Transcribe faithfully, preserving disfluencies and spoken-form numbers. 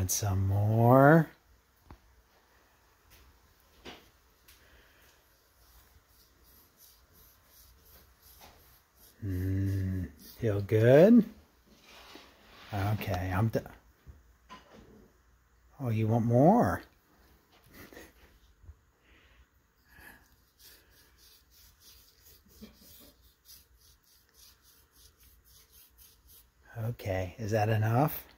want some more? Mm, feel good? Okay, I'm done. Oh, you want more? Okay, is that enough?